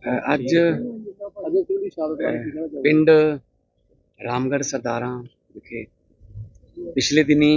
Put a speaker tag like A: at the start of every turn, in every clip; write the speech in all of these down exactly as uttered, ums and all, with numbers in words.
A: ਅੱਜ ਪਿੰਡ ਰਾਮਗੜ੍ਹ ਸਰਦਾਰਾਂ ਵਿਖੇ ਪਿਛਲੇ ਦਿਨੀ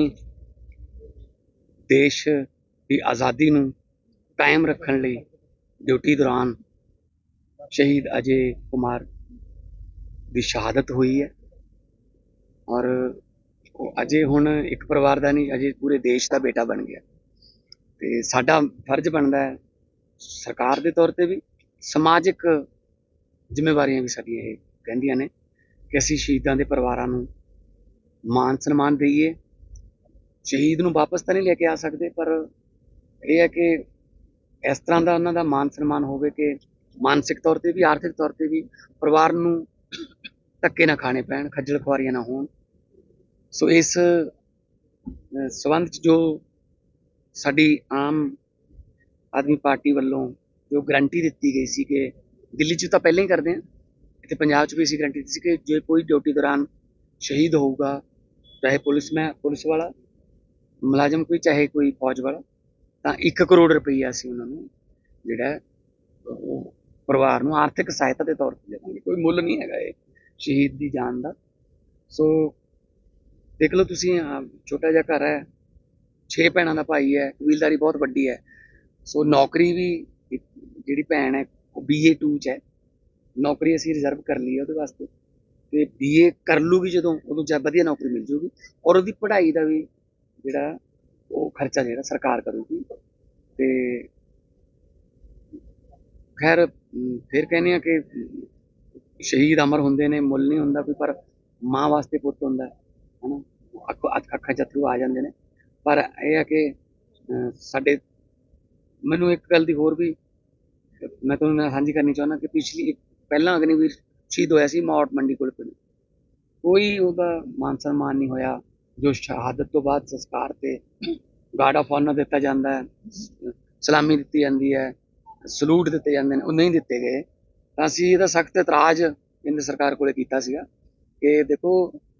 A: ਦੇਸ਼ ਦੀ ਆਜ਼ਾਦੀ ਨੂੰ ਕਾਇਮ ਰੱਖਣ ਲਈ ਡਿਊਟੀ ਦੌਰਾਨ ਸ਼ਹੀਦ ਅਜੇ ਕੁਮਾਰ ਦੀ ਸ਼ਹਾਦਤ ਹੋਈ ਹੈ। ਔਰ ਉਹ ਅਜੇ ਹੁਣ ਇੱਕ ਪਰਿਵਾਰ ਦਾ ਨਹੀਂ, ਅਜੇ ਪੂਰੇ ਦੇਸ਼ ਦਾ ਬੇਟਾ ਬਣ ਗਿਆ। ਤੇ ਸਾਡਾ ਫਰਜ਼ ਬਣਦਾ ਹੈ ਸਰਕਾਰ ਦੇ ਤੌਰ ਤੇ ਵੀ, ਸਮਾਜਿਕ ਜ਼ਿੰਮੇਵਾਰੀਆਂ ਵੀ ਸਾਡੀਆਂ ਇਹ ਕਹਿੰਦੀਆਂ ਨੇ ਕਿ ਅਸੀਂ ਸ਼ਹੀਦਾਂ ਦੇ ਪਰਿਵਾਰਾਂ ਨੂੰ ਮਾਨ ਸਨਮਾਨ ਦਈਏ। ਸ਼ਹੀਦ ਨੂੰ ਵਾਪਸ ਤਾਂ ਨਹੀਂ ਲੈ ਕੇ ਆ ਸਕਦੇ, ਪਰ ਇਹ ਹੈ ਕਿ ਇਸ ਤਰ੍ਹਾਂ ਦਾ ਉਹਨਾਂ ਦਾ ਮਾਨ ਸਨਮਾਨ ਹੋਵੇ ਕਿ ਮਾਨਸਿਕ ਤੌਰ ਤੇ ਵੀ, ਆਰਥਿਕ ਤੌਰ ਤੇ ਵੀ ਪਰਿਵਾਰ ਨੂੰ ਧੱਕੇ ਨਾ ਖਾਣੇ ਪੈਣ, ਖੱਜਲ ਖੁਆਰੀਆਂ ਨਾ ਹੋਣ। ਸੋ ਇਸ ਸੰਬੰਧ 'ਚ ਜੋ ਸਾਡੀ ਆਮ ਆਦਮੀ ਪਾਰਟੀ ਵੱਲੋਂ ਜੋ ਗਰੰਟੀ ਦਿੱਤੀ ਗਈ ਸੀ ਕਿ ਦਿੱਲੀ 'ਚ ਤਾਂ ਪਹਿਲਾਂ ਹੀ ਕਰਦੇ ਹਾਂ, ਇੱਥੇ ਪੰਜਾਬ 'ਚ ਵੀ ਅਸੀਂ ਗਰੰਟੀ ਦਿੱਤੀ ਸੀ ਕਿ ਜੇ ਕੋਈ ਡਿਊਟੀ ਦੌਰਾਨ ਸ਼ਹੀਦ ਹੋਊਗਾ, ਚਾਹੇ ਪੁਲਿਸ ਮੈਂ ਪੁਲਿਸ ਵਾਲਾ ਮੁਲਾਜ਼ਮ ਕੋਈ, ਚਾਹੇ ਕੋਈ ਫੌਜ ਵਾਲਾ, ਤਾਂ ਇੱਕ ਕਰੋੜ ਰੁਪਈਆ ਅਸੀਂ ਉਹਨਾਂ ਨੂੰ ਜਿਹੜਾ ਉਹ ਪਰਿਵਾਰ ਨੂੰ ਆਰਥਿਕ ਸਹਾਇਤਾ ਦੇ ਤੌਰ ਤੇ ਦੇਵਾਂਗੇ। ਕੋਈ ਮੁੱਲ ਨਹੀਂ ਹੈਗਾ ਇਹ ਸ਼ਹੀਦ ਦੀ ਜਾਨ ਦਾ। ਸੋ ਦੇਖ ਲਓ ਤੁਸੀਂ, ਛੋਟਾ ਜਿਹਾ ਘਰ ਹੈ, ਛੇ ਭੈਣਾਂ ਦਾ ਭਾਈ ਹੈ, ਕਬੀਲਦਾਰੀ ਬਹੁਤ ਵੱਡੀ ਹੈ। ਸੋ ਨੌਕਰੀ ਵੀ ਜਿਹੜੀ ਭੈਣ ਹੈ ਉਹ ਬੀ ਏ ਟੂ 'ਚ ਹੈ, ਨੌਕਰੀ ਅਸੀਂ ਰਿਜ਼ਰਵ ਕਰ ਲਈ ਹੈ ਉਹਦੇ ਵਾਸਤੇ, ਤੇ ਬੀ ਏ ਕਰ ਲੂਗੀ ਜਦੋਂ, ਉਦੋਂ ਜਦ ਵਧੀਆ ਨੌਕਰੀ ਮਿਲ ਜੂਗੀ। ਔਰ ਉਹਦੀ ਪੜ੍ਹਾਈ ਦਾ ਵੀ ਜਿਹੜਾ ਉਹ ਖਰਚਾ ਜਿਹੜਾ ਸਰਕਾਰ ਕਰੂਗੀ। ਤੇ ਖੈਰ ਫਿਰ ਕਹਿੰਦੇ ਆ ਕਿ ਸ਼ਹੀਦ ਅਮਰ ਹੁੰਦੇ ਨੇ, ਮੁੱਲ ਨਹੀਂ ਹੁੰਦਾ ਕੋਈ, ਪਰ ਮਾਂ ਵਾਸਤੇ ਪੁੱਤ ਹੁੰਦਾ ਹੈ ਨਾ, ਅੱਖਾਂ 'ਚ ਅੱਥਰੂ ਆ ਜਾਂਦੇ ਨੇ। ਪਰ ਇਹ ਹੈ ਕਿ ਸਾਡੇ, ਮੈਨੂੰ ਇੱਕ ਗੱਲ ਦੀ ਹੋਰ ਵੀ ਮੈਂ ਤੁਹਾਨੂੰ ਸਾਂਝੀ ਕਰਨੀ ਚਾਹੁੰਦਾ ਕਿ ਪਿਛਲੀ ਪਹਿਲਾਂ ਅਗਨੀਵੀਰ ਸ਼ਹੀਦ ਹੋਇਆ ਸੀ ਮੌੜ ਮੰਡੀ ਕੋਲ ਪਿੰਡ, ਕੋਈ ਉਹਦਾ ਮਾਨ ਸਨਮਾਨ ਨਹੀਂ ਹੋਇਆ। ਜੋ ਸ਼ਹਾਦਤ ਤੋਂ ਬਾਅਦ ਸੰਸਕਾਰ ਤੇ ਗਾਰਡ ਆਫ ਆਨਰ ਦਿੱਤਾ ਜਾਂਦਾ ਹੈ, ਸਲਾਮੀ ਦਿੱਤੀ ਜਾਂਦੀ ਹੈ, ਸਲੂਟ ਦਿੱਤੇ ਜਾਂਦੇ ਨੇ, ਉਹ ਨਹੀਂ ਦਿੱਤੇ ਗਏ। ਤਾਂ ਅਸੀਂ ਇਹਦਾ ਸਖਤ ਇਤਰਾਜ਼ ਕੇਂਦਰ ਸਰਕਾਰ ਕੋਲੇ ਕੀਤਾ ਸੀਗਾ ਕਿ ਦੇਖੋ,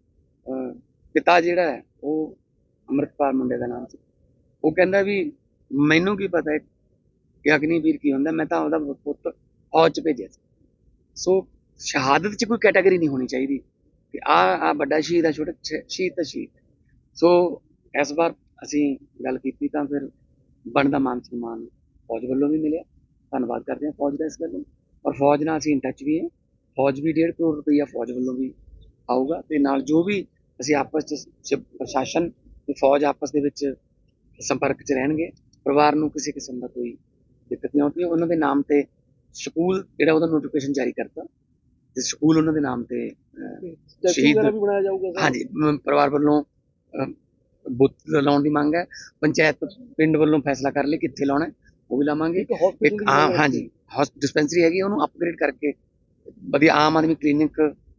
A: ਪਿਤਾ ਜਿਹੜਾ ਹੈ ਉਹ ਅੰਮ੍ਰਿਤਪਾਲ ਮੁੰਡੇ ਦਾ ਨਾਮ ਸੀ, ਉਹ ਕਹਿੰਦਾ ਵੀ ਮੈਨੂੰ ਕੀ ਪਤਾ ਕਿ ਅਗਨੀਵੀਰ ਕੀ ਹੁੰਦਾ, ਮੈਂ ਤਾਂ ਉਹਦਾ ਪੁੱਤ ਫੌਜ 'ਚ ਭੇਜਿਆ ਸੀ। ਸੋ ਸ਼ਹਾਦਤ 'ਚ ਕੋਈ ਕੈਟਾਗਰੀ ਨਹੀਂ ਹੋਣੀ ਚਾਹੀਦੀ ਕਿ ਆਹ ਆ ਵੱਡਾ ਸ਼ਹੀਦ ਆ, ਛੋਟਾ ਸ਼ਹੀਦ ਤਾਂ ਸ਼ਹੀਦ। ਸੋ ਇਸ ਵਾਰ ਅਸੀਂ ਗੱਲ ਕੀਤੀ ਤਾਂ ਫਿਰ ਬਣਦਾ ਮਾਨ ਸਨਮਾਨ ਫੌਜ ਵੱਲੋਂ ਵੀ ਮਿਲਿਆ। ਧੰਨਵਾਦ ਕਰਦੇ ਹਾਂ ਫੌਜ ਦਾ ਇਸ ਗੱਲੋਂ। ਔਰ ਫੌਜ ਨਾਲ ਅਸੀਂ ਇਨ ਟੱਚ ਵੀ ਹੈ, ਫੌਜ ਵੀ ਡੇਢ ਕਰੋੜ ਰੁਪਈਆ ਫੌਜ ਵੱਲੋਂ ਵੀ ਆਊਗਾ। ਤੇ ਨਾਲ ਜੋ ਵੀ ਅਸੀਂ ਆਪਸ 'ਚ ਪ੍ਰਸ਼ਾਸਨ ਤੇ ਫੌਜ ਆਪਸ ਦੇ ਵਿੱਚ ਸੰਪਰਕ 'ਚ ਰਹਿਣਗੇ, ਪਰਿਵਾਰ ਨੂੰ ਕਿਸੇ ਕਿਸਮ ਦਾ ਕੋਈ ਦਿੱਕਤ ਨਹੀਂ ਆਉਂਦੀ। ਉਹਨਾਂ ਦੇ ਨਾਮ ਤੇ ਸਕੂਲ ਜਿਹੜਾ ਉਹਦਾ ਨੋਟੀਫਿਕੇਸ਼ਨ ਜਾਰੀ ਕਰਤਾ, ਤੇ ਸਕੂਲ ਉਹਨਾਂ ਦੇ ਨਾਮ ਤੇ ਸ਼ਹੀਦ ਵੀ ਬਣਾਇਆ ਜਾਊਗਾ। ਹਾਂਜੀ, ਪਰਿਵਾਰ ਵੱਲੋਂ ਬੁੱਤ ਲਾਉਣ ਦੀ ਮੰਗ ਹੈ, ਪੰਚਾਇਤ ਪਿੰਡ ਵੱਲੋਂ ਫੈਸਲਾ ਕਰ ਲਈ ਕਿੱਥੇ ਲਾਉਣਾ, ਉਹ ਵੀ ਲਾਵਾਂਗੇ। ਇੱਕ ਆਮ ਹਾਂਜੀ ਡਿਸਪੈਂਸਰੀ ਹੈਗੀ, ਉਹਨੂੰ ਅਪਗ੍ਰੇਡ ਕਰਕੇ ਵਧੀਆ ਆਮ ਆਦਮੀ ਕਲੀਨਿਕ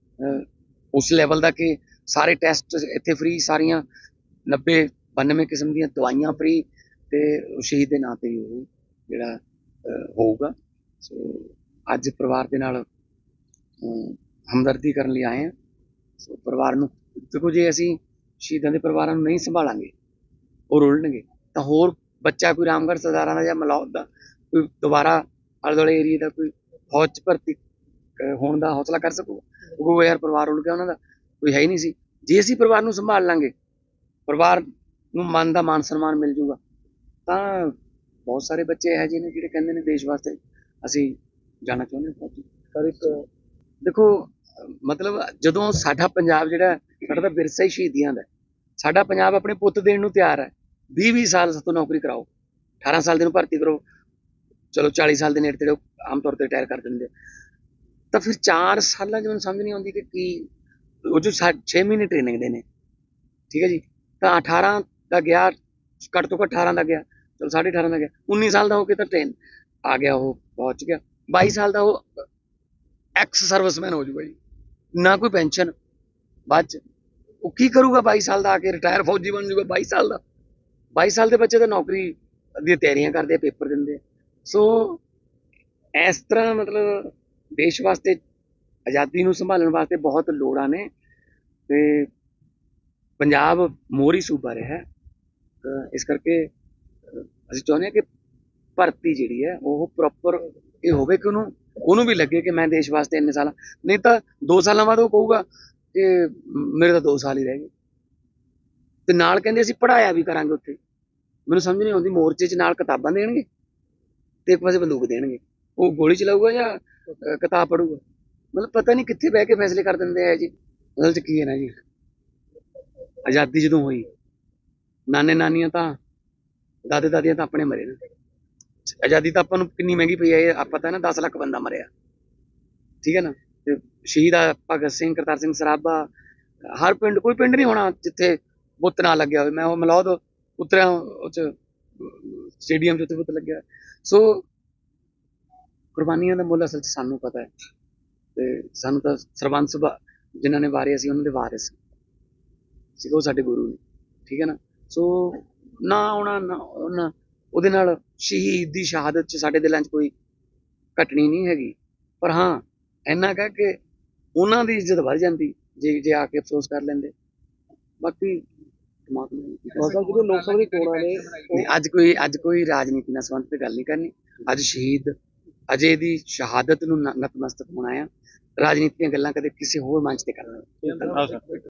A: ਉਸ ਲੈਵਲ ਦਾ ਕਿ ਸਾਰੇ ਟੈਸਟ ਇੱਥੇ ਫ੍ਰੀ, ਸਾਰੀਆਂ ਨੱਬੇ ਬਾਨਵੇਂ ਕਿਸਮ ਦੀਆਂ ਦਵਾਈਆਂ ਫ੍ਰੀ, ਤੇ ਸ਼ਹੀਦ ਦੇ ਨਾਂ ਤੇ ਹੀ ਉਹ ਜਿਹੜਾ ਹੋਊਗਾ। ਸੋ ਅੱਜ ਪਰਿਵਾਰ ਦੇ ਨਾਲ ਹਮਦਰਦੀ ਕਰਨ ਲਈ ਆਏ ਹਾਂ। ਸੋ ਪਰਿਵਾਰ ਨੂੰ ਦੇਖੋ, ਜੇ ਅਸੀਂ ਸ਼ਹੀਦਾਂ ਦੇ ਪਰਿਵਾਰਾਂ ਨੂੰ ਨਹੀਂ ਸੰਭਾਲਾਂਗੇ, ਉਹ ਰੁਲਣਗੇ, ਤਾਂ ਹੋਰ ਬੱਚਾ ਕੋਈ ਰਾਮਗੜ੍ਹ ਸਰਦਾਰਾਂ ਦਾ ਜਾਂ ਮਲੌਦ ਦਾ ਕੋਈ ਦੁਬਾਰਾ ਆਲੇ ਦੁਆਲੇ ਏਰੀਏ ਦਾ ਕੋਈ ਫੌਜ 'ਚ ਭਰਤੀ ਹੋਣ ਦਾ ਹੌਸਲਾ ਕਰ ਸਕੂਗਾ? ਉਹ ਯਾਰ ਪਰਿਵਾਰ ਰੁਲ ਗਿਆ, ਉਹਨਾਂ ਦਾ ਕੋਈ ਹੈ ਹੀ ਨਹੀਂ ਸੀ। ਜੇ ਅਸੀਂ ਪਰਿਵਾਰ ਨੂੰ ਸੰਭਾਲ ਲਾਂਗੇ, ਪਰਿਵਾਰ ਨੂੰ ਮਨ ਦਾ ਮਾਨ ਸਨਮਾਨ ਮਿਲ ਜੂਗਾ, ਤਾਂ ਬਹੁਤ ਸਾਰੇ ਬੱਚੇ ਇਹੋ ਜਿਹੇ ਨੇ ਜਿਹੜੇ ਕਹਿੰਦੇ ਨੇ ਦੇਸ਼ ਵਾਸਤੇ ਅਸੀਂ ਜਾਣਾ ਚਾਹੁੰਦੇ ਹਾਂ ਫੌਜੀ। ਪਰ ਇੱਕ ਦੇਖੋ, ਮਤਲਬ ਜਦੋਂ ਸਾਡਾ ਪੰਜਾਬ ਜਿਹੜਾ, ਸਾਡਾ ਤਾਂ ਵਿਰਸਾ ਹੀ ਸ਼ਹੀਦੀਆਂ ਦਾ, ਸਾਡਾ ਪੰਜਾਬ ਆਪਣੇ ਪੁੱਤ ਦੇਣ ਨੂੰ ਤਿਆਰ ਹੈ। ਵੀਹ ਵੀਹ ਸਾਲ ਤੋਂ ਨੌਕਰੀ ਕਰਾਓ, ਅਠਾਰਾਂ ਸਾਲ ਦੇ ਨੂੰ ਭਰਤੀ ਕਰੋ, ਚਲੋ ਚਾਲੀ ਸਾਲ ਦੇ ਨੇੜੇ ਤੇੜੇ ਆਮ ਤੌਰ ਤੇ ਰਿਟਾਇਰ ਕਰ ਦਿੰਦੇ, ਤਾਂ ਫਿਰ ਚਾਰ ਸਾਲਾਂ 'ਚ ਮੈਨੂੰ ਸਮਝ ਨਹੀਂ ਆਉਂਦੀ ਕਿ ਕੀ ਉਹ ਜੋ ਛੇ ਮਹੀਨੇ ਟ੍ਰੇਨਿੰਗ ਦੇ ਨੇ, ਠੀਕ ਹੈ ਜੀ, ਤਾਂ ਅਠਾਰਾਂ ਦਾ ਗਿਆ, ਘੱਟ ਤੋਂ ਘੱਟ ਅਠਾਰਾਂ ਦਾ ਗਿਆ, ਚਲੋ ਸਾਢੇ ਅਠਾਰਾਂ ਦਾ ਗਿਆ, ਉੱਨੀ ਸਾਲ ਦਾ ਹੋ ਕੇ ਤਾਂ ਟ੍ਰੇਨ ਆ ਗਿਆ, ਉਹ ਪਹੁੰਚ ਗਿਆ। ਬਾਈ ਸਾਲ ਦਾ ਉਹ ਐਕਸ ਸਰਵਿਸਮੈਨ ਹੋ ਜੂਗਾ ਜੀ, ਨਾ ਕੋਈ ਪੈਨਸ਼ਨ ਬਾਅਦ 'ਚ, ਉਹ ਕੀ ਕਰੂਗਾ? ਬਾਈ ਸਾਲ ਦਾ ਆ ਕੇ ਰਿਟਾਇਰ ਫੌਜੀ ਬਣ ਜੂਗਾ ਬਾਈ ਸਾਲ ਦਾ। ਬਾਈ ਸਾਲ ਦੇ ਬੱਚੇ ਤਾਂ ਨੌਕਰੀ ਦੀਆਂ ਤਿਆਰੀਆਂ ਕਰਦੇ, ਪੇਪਰ ਦਿੰਦੇ। ਸੋ ਇਸ ਤਰ੍ਹਾਂ ਮਤਲਬ ਦੇਸ਼ ਵਾਸਤੇ, ਆਜ਼ਾਦੀ ਨੂੰ ਸੰਭਾਲਣ ਵਾਸਤੇ ਬਹੁਤ ਲੋੜਾਂ ਨੇ, ਤੇ ਪੰਜਾਬ ਮੋਹਰੀ ਸੂਬਾ ਰਿਹਾ। ਇਸ ਕਰਕੇ ਅਸੀਂ ਚਾਹੁੰਦੇ ਹਾਂ ਕਿ ਭਰਤੀ ਜਿਹੜੀ ਹੈ ਉਹ ਪ੍ਰੋਪਰ ਇਹ ਹੋਵੇ ਕਿ ਉਹਨੂੰ ਉਹਨੂੰ ਵੀ ਲੱਗੇ ਕਿ ਮੈਂ ਦੇਸ਼ ਵਾਸਤੇ ਇੰਨੇ ਸਾਲ, ਨਹੀਂ ਤਾਂ ਦੋ ਸਾਲਾਂ ਬਾਅਦ ਉਹ ਕਹੂਗਾ ਕਿ ਮੇਰੇ ਤਾਂ ਦੋ ਸਾਲ ਹੀ ਰਹਿ ਗਏ। ਤੇ ਨਾਲ ਕਹਿੰਦੇ ਅਸੀਂ ਪੜ੍ਹਾਇਆ ਵੀ ਕਰਾਂਗੇ ਉੱਥੇ। ਮੈਨੂੰ ਸਮਝ ਨਹੀਂ ਆਉਂਦੀ, ਮੋਰਚੇ 'ਚ ਨਾਲ ਕਿਤਾਬਾਂ ਦੇਣਗੇ ਤੇ ਇੱਕ ਪਾਸੇ ਬੰਦੂਕ ਦੇਣਗੇ, ਉਹ ਗੋਲੀ ਚਲਾਊਗਾ ਜਾਂ ਅਹ, ਕਿਤਾਬ ਪੜੂਗਾ? ਮਤਲਬ ਪਤਾ ਨਹੀਂ ਕਿੱਥੇ ਬਹਿ ਕੇ ਫੈਸਲੇ ਕਰ ਦਿੰਦੇ ਆ ਜੀ। ਅਸਲ 'ਚ ਕੀ ਹੈ ਨਾ ਜੀ, ਆਜ਼ਾਦੀ ਜਦੋਂ ਹੋਈ, ਨਾਨੇ ਨਾਨੀਆਂ ਤਾਂ, ਦਾਦੇ ਦਾਦੀਆਂ ਤਾਂ ਆਪਣੇ ਮਰੇ ਨਾ। ਆਜ਼ਾਦੀ ਤਾਂ ਆਪਾਂ ਨੂੰ ਕਿੰਨੀ ਮਹਿੰਗੀ ਪਈ ਹੈ, ਇਹ ਆਪਾਂ ਪਤਾ ਨਾ ਦਸ ਲੱਖ ਬੰਦਾ ਮਰਿਆ, ਠੀਕ ਹੈ ਨਾ। ਤੇ ਸ਼ਹੀਦ ਆ ਭਗਤ ਸਿੰਘ, ਕਰਤਾਰ ਸਿੰਘ ਸਰਾਭਾ, ਹਰ ਪਿੰਡ, ਕੋਈ ਪਿੰਡ ਨਹੀਂ ਹੋਣਾ ਜਿੱਥੇ ਬੁੱਤ ਨਾ ਲੱਗਿਆ ਹੋਵੇ। ਮੈਂ ਉਹ ਮਲੌਦ ਉਤਰਿਆ ਉਹ 'ਚ ਸਟੇਡੀਅਮ 'ਚ, ਉੱਥੇ ਬੁੱਤ ਲੱਗਿਆ। ਸੋ ਕੁਰਬਾਨੀਆਂ ਦਾ ਮੁੱਲ ਅਸਲ 'ਚ ਸਾਨੂੰ ਪਤਾ ਹੈ, ਤੇ ਸਾਨੂੰ ਤਾਂ ਸਰਬੰਸ ਜਿਨ੍ਹਾਂ ਨੇ ਵਾਰੇ ਅਸੀਂ ਉਹਨਾਂ ਦੇ ਵਾਰਿਸ ਸੀ, ਉਹ ਸਾਡੇ ਗੁਰੂ ਨੇ, ਠੀਕ ਹੈ ਨਾ। ਸੋ ਨਾ ਆਉਣਾ ਨਾ ਉਹਨਾਂ, ਉਹਦੇ ਨਾਲ ਸ਼ਹੀਦ ਦੀ ਸ਼ਹਾਦਤ 'ਚ ਸਾਡੇ ਦਿਲਾਂ 'ਚ ਕੋਈ ਘਟਣੀ ਨਹੀਂ ਹੈਗੀ। ਪਰ ਹਾਂ ਇੰਨਾ ਕਹਿ ਕਿ ਉਹਨਾਂ ਦੀ ਇੱਜ਼ਤ ਵੱਧ ਜਾਂਦੀ ਜੇ ਜੇ ਆ ਕੇ ਅਫਸੋਸ ਕਰ ਲੈਂਦੇ। ਬਾਕੀ ਪਰਮਾਤਮਾ ਨੇ ਕੀ ਕਰ ਸਕਦਾ।
B: ਜਦੋਂ ਲੋਕ ਸਭਾ ਦੀ ਚੋਣਾਂ ਨੇ
A: ਨਹੀਂ, ਅੱਜ ਕੋਈ ਅੱਜ ਕੋਈ ਰਾਜਨੀਤੀ ਨਾਲ ਸੰਬੰਧਿਤ ਗੱਲ ਨਹੀਂ ਕਰਨੀ। ਅੱਜ ਸ਼ਹੀਦ ਅਜੇ ਦੀ ਸ਼ਹਾਦਤ ਨੂੰ ਨ- ਨਤਮਸਤਕ ਹੋਣਾ ਆ। ਰਾਜਨੀਤੀ ਦੀਆਂ ਗੱਲਾਂ ਕਦੇ ਕਿਸੇ ਹੋਰ ਮੰਚ ਤੇ ਕਰਨਾ।